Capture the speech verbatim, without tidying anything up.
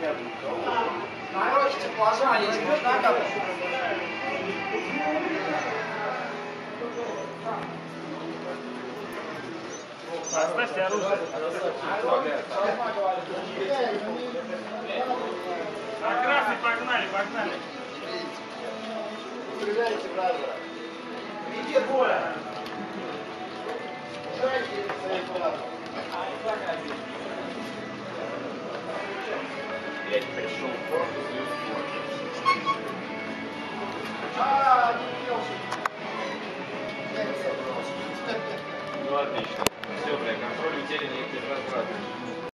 Напротив положение идет, да, как? Оставьте оружие. А красный погнали, погнали. Стреляйте, бразер. Иди боя. Дайте свои бразер. Я пришел.